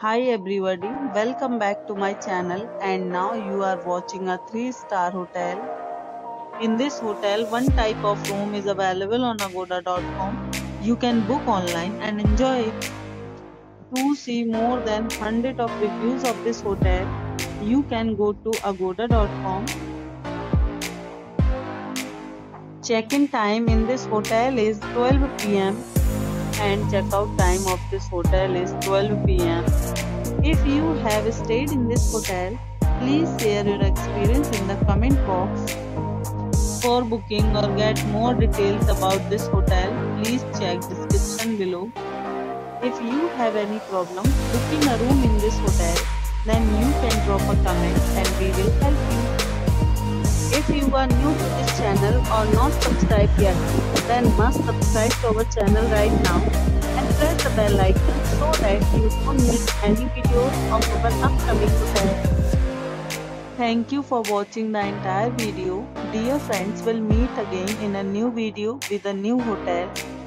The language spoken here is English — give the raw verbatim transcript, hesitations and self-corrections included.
Hi everybody, welcome back to my channel and now you are watching a three star hotel. In this hotel, one type of room is available on agoda dot com. You can book online and enjoy it. To see more than one hundred of reviews of this hotel, you can go to agoda dot com. Check-in time in this hotel is twelve p m and check-out time of this hotel is twelve p m If you have stayed in this hotel, please share your experience in the comment box. For booking or get more details about this hotel, please check description below. If you have any problem booking a room in this hotel, then you can drop a comment and we will help you. If you are new to this channel or not subscribed yet, then must subscribe to our channel right now and press the bell icon so that you don't miss any videos of our upcoming hotel. Thank you for watching the entire video. Dear friends, we'll meet again in a new video with a new hotel.